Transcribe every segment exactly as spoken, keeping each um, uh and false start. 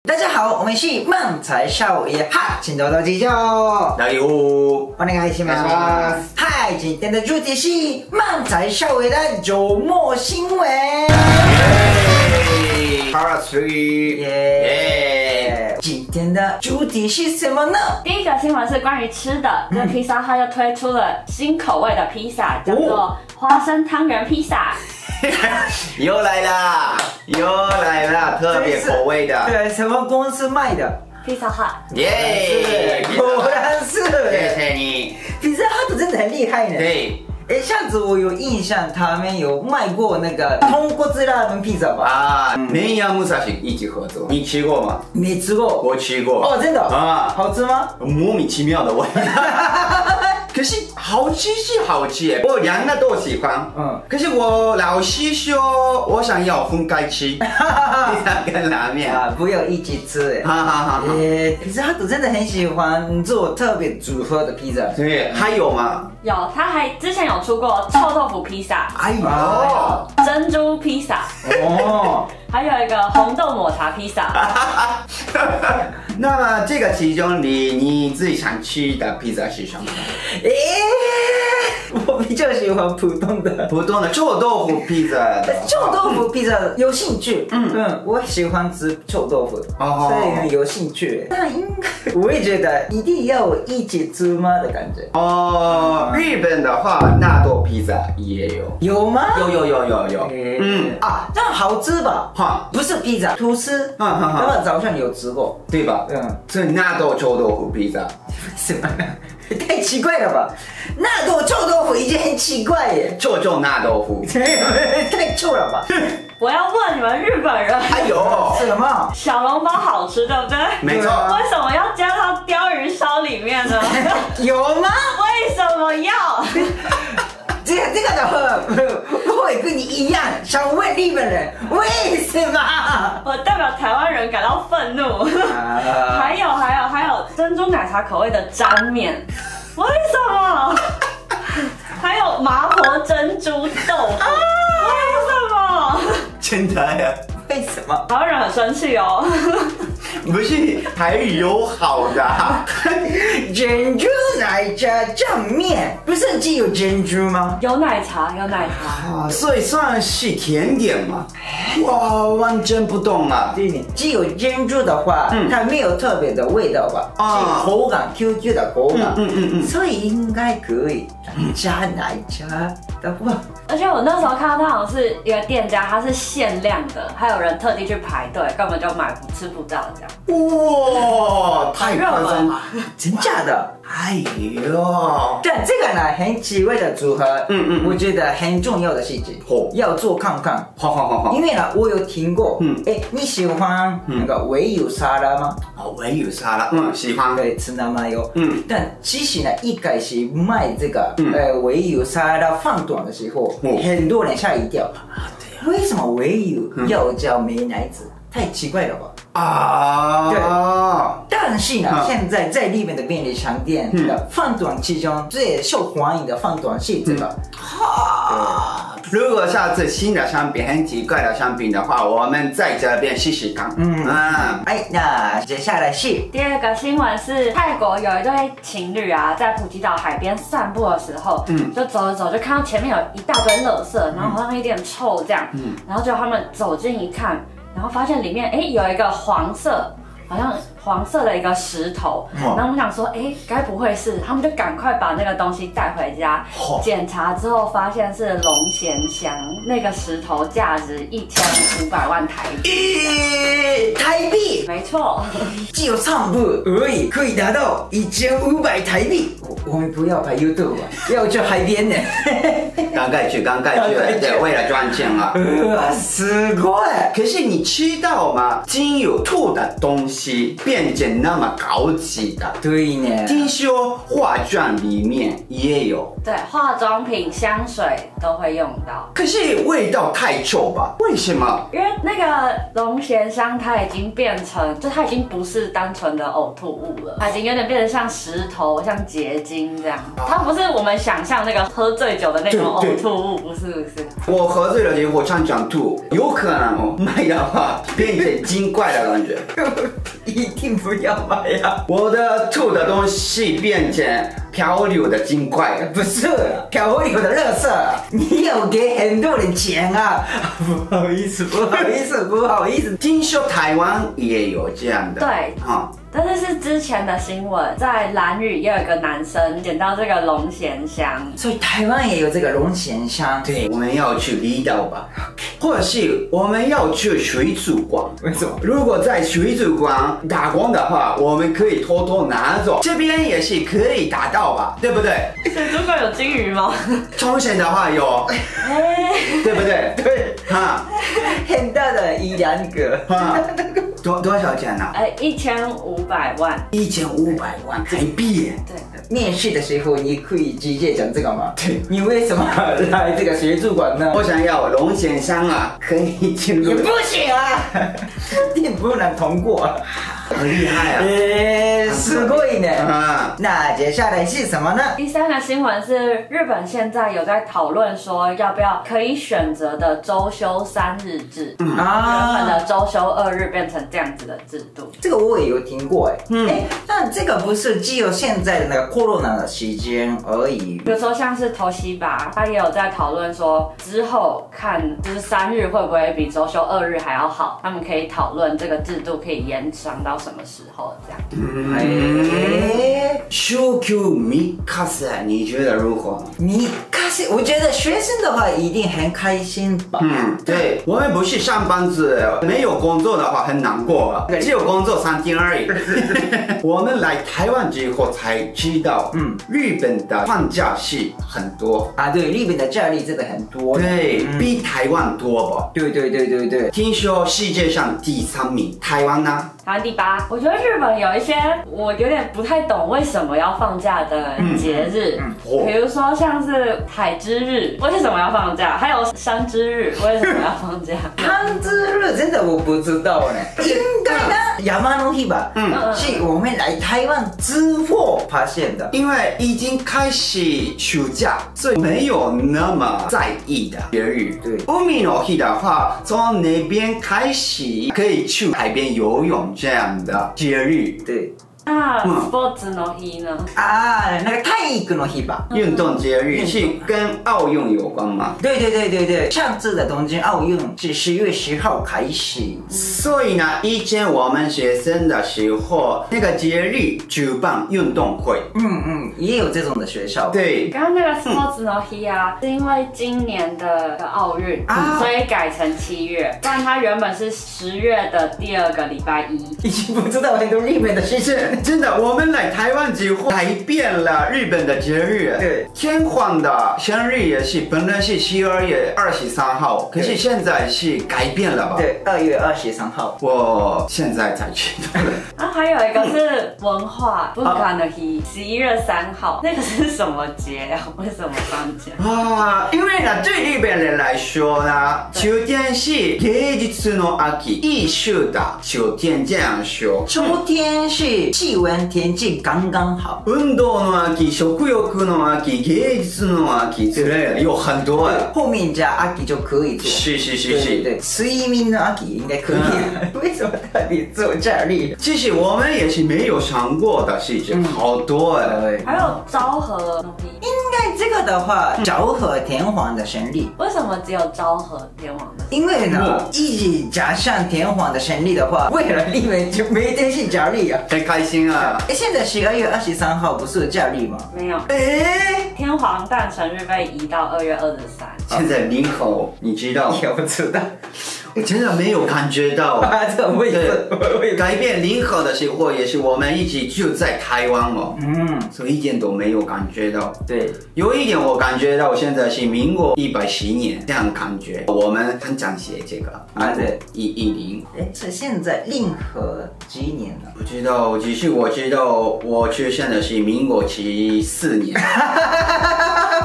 大家好，我们是漫才少爷哈，请多多指教。 大家好， お願いします。嗨，今天的主题是漫才少爷的周末新闻。 Part three， 耶！今天的主题是什么呢？ 第一个新闻是关于吃的，这个披萨它又推出了新口味的披萨，叫做花生汤圆披萨。 又来啦，又来啦，特别口味的。 对，什么公司卖的？ 披萨哈， 耶， 果然是。 谢谢你。 披萨哈真的很厉害呢。 对。 哎，上次我有印象，他们有卖过那个豚骨滋拉面披萨吧？ 啊，绵阳武蔵一起合作，你吃过吗？ 没吃过。 我吃过。 哦，真的啊， 好吃吗？ 莫名其妙的味道。可是好吃是好吃耶，我两个都喜欢。嗯，可是我老师说，我想要分开吃，披萨跟拉面啊，不要一起吃。 哈哈哈。 诶，披萨我真的很喜欢做特别组合的披萨。 对，还有吗？ 有，他还之前有出过臭豆腐披萨， 哎呦， 珍珠披萨， 哦， 还有一个红豆抹茶披萨。 那么这个其中你你最想吃的披萨是什么？ 诶，我比较喜欢普通的， 普通的臭豆腐披萨。 臭豆腐披萨有兴趣，嗯嗯，我喜欢吃臭豆腐，所以很有兴趣。那应该，我也觉得一定要一起吃吗的感觉。 哦，日本的话，纳豆披萨也有。 有吗？ 有有有有有。 嗯啊，这样好吃吧？ 哈， 不是披萨，吐司。嗯嗯嗯。然后早上有吃过， 对吧？嗯，是纳豆臭豆腐披萨。 什么？太奇怪了吧？纳豆臭豆腐已经很奇怪耶。 臭臭纳豆腐。 太臭了吧？ 我要问你们日本人， 还有什么？ 小笼包好吃对不对？ 没错。 为什么要加到鲷鱼烧里面呢？ 有吗？ 为什么要？ 这个这个的话，我会跟你一样，想问日本人为什么？ 我代表台湾人感到愤怒。啊、还有还有还有珍珠奶茶口味的沾面，为什么？还有麻婆珍珠豆腐，啊、为什么？ 真的呀？ 为什么？ 台湾人很生气哦。 不是台语有好的、啊， 珍珠奶茶酱面不是只有珍珠吗？ 有奶茶，有奶茶， 啊，所以算是甜点嘛。哇，完全不懂啊！ 对，只有珍珠的话，嗯、它没有特别的味道吧？啊，口感 Q Q 的口感，嗯嗯嗯，所以应该可以加奶茶的话。 而且我那时候看到它好像是一个店家，它是限量的，还有人特地去排队，根本就买不吃不到这样。 哇，太夸张了， 真假的？ 哎呦！ 但这个呢，很奇怪的组合，嗯嗯，我觉得很重要的事情，哦，要做看看。 好好好好。因为呢，我有听过，嗯，哎，你喜欢那个尾油沙拉吗？ 哦，尾油沙拉，嗯，喜欢。 对，吃那么油，嗯。但其实呢，一开始卖这个呃尾油沙拉饭团的时候，很多人吓一跳。啊，对。为什么尾油要叫美乃滋？太奇怪了吧？啊，对。但是呢，现在在日本的便利商店的饭团其中最受欢迎的饭团是这个。 哈，如果下次新的商品很奇怪的商品的话，我们在这边试试看。嗯啊， 哎，那接下来是第二个新闻是泰国有一对情侣啊，在普吉岛海边散步的时候，嗯，就走着走就看到前面有一大堆垃圾，然后好像有点臭这样，嗯，然后就他们走近一看。然后发现里面哎有一个黄色，好像黄色的一个石头，然后我们想说哎该不会是，他们就赶快把那个东西带回家，检查之后发现是龙涎香，那个石头价值一千五百万台币， 台币， 没错， 只有散步而已，可以达到一千五百台币。我们不要拍 YouTube 啊，要去海边呢。 赶快去，赶快去，对，为了赚钱啊。 呃，すごい。 可是你知道吗？精油吐的东西变成那么高级的， 对呢。 听说化妆里面也有， 对，化妆品、香水都会用到。 可是味道太臭吧？为什么？ 因为那个龙涎香它已经变成，就它已经不是单纯的呕吐物了，它已经有点变成像石头、像结晶。 精这样。它不是我们想象那个喝醉酒的那种呕吐物，不是不是。 我喝醉了以后常常吐，有可能哦，买的话变成精怪的感觉。 一定不要买呀！ 我的吐的东西变成漂流的精怪了， 不是漂流的垃圾。你有给很多人钱啊？不好意思，不好意思，不好意思。 听说台湾也有这样的， 对， 哈。 但是是之前的新闻，在兰屿也有一个男生捡到这个龙涎香， 所以台湾也有这个龙涎香。 对，我们要去离岛吧，或者是我们要去水族馆。 为什么？ 如果在水族馆打工的话，我们可以偷偷拿走，这边也是可以达到吧，对不对？ 水族馆有金鱼吗？ 冲绳的话有，对不对？ 对， 哈， 很大的一两个， 哈，多多少钱呢？ 哎，一千五百万， 一千五百万台币。 对。 面试的时候你可以直接讲这个吗？对。你为什么来这个水族馆呢？ 我想要龙涎香啊，可以进入。 也不行啊，你不能通过。 很厉害啊！ 诶，すごいね。啊，那接下来是什么呢？ 第三个新闻是日本现在有在讨论说，要不要可以选择的周休三日制，嗯、啊，原本的周休二日变成这样子的制度。 这个我也有听过哎，嗯，哎，那这个不是只有现在的那个 corona 的时间而已。 比如说像是头西吧，他也有在讨论说，之后看就是三日会不会比周休二日还要好，他们可以讨论这个制度可以延长到什么时候这样。 嗯，哎，週休三日制，你觉得如何？ 三日制，我觉得学生的话一定很开心吧。 嗯，对，我们不是上班族，没有工作的话很难过啊，只有工作三天而已。我们来台湾之后才知道，嗯，日本的放假是很多啊，对，日本的假日真的很多， 对，嗯、比台湾多吧？ 对对对对对。 听说世界上第三名，台湾呢？ 台湾第八。我觉得日本有一些我有点不太懂为什么要放假的节日，嗯嗯哦、比如说像是海之日，为什么要放假？还有山之日，为什么要放假？ 山之日真的我不知道呢，应该呢，山の日吧，嗯，是我们来台湾之后发现的， 因为已经开始暑假，所以没有那么在意的节日。对，海の日的话，从那边开始可以去海边游泳这样的节日。 对。 那 sports の日呢？ 啊，那个体育の日吧， 运动节日是跟奥运有关吗？ 对对对对对，上次的东京奥运是十月十号开始， 所以呢，以前我们学生的时候，那个节日举办运动会， 嗯嗯，也有这种的学校。 对， 刚刚那个 sports の日啊，是因为今年的奥运，啊、所以改成七月，不然它原本是十月的第二个礼拜一。 已经不知道很多日本的事情。 真的，我们来台湾之后改变了日本的节日。对，天皇的生日也是本来是十二月二十三号，可是现在是改变了吧？ 对，二月二十三号。 我现在才知道。 啊，还有一个是文化文化の日，十一月三号，那个是什么节呀？为什么放假？ 啊，因为呢，对日本人来说呢，秋天是芸術の秋，艺术的秋天这样说。 秋天是气温天气刚刚好， 運動の秋、食欲の秋、芸術の秋之类的有很多啊。 后面加秋就可以做。 是是是是， 对对，睡眠の秋应该可以。为什么特地做假日？ 其实我们也是没有想过的事情，好多哎。 还有昭和の日， 应该这个的话，昭和天皇的生日。 为什么只有昭和天皇的？ 因为呢，一起加上天皇的生日的话，为了你们就每天是假日啊， 很开心啊。 哎，现在十二月二十三号不是假日吗？ 没有。哎，天皇诞辰日被移到二月二十三。 现在零后，你知道？ 我不知道。 真的没有感觉到啊，这我也是。 改变零和的时候，也是我们一起住在台湾哦，嗯，所以一点都没有感觉到。 对， 有一点我感觉到，现在是民国一百十年这样感觉，我们很珍惜这个啊，对， 一一零。 哎，是现在令和几年了？ 不知道，只是我知道我出生的是民国七四年。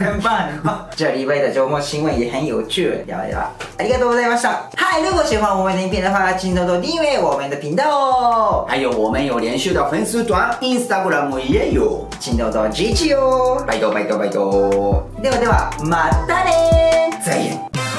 很棒很棒。这礼拜的周末新闻也很有趣，聊一聊。ありがとうございました。嗨，如果喜欢我们的影片的话，请多多订阅我们的频道哦。 还有我们有连续的粉丝团 ，Instagram 也有， 请多多支持哦。 拜托拜托拜托。 ではではまたね。 再见。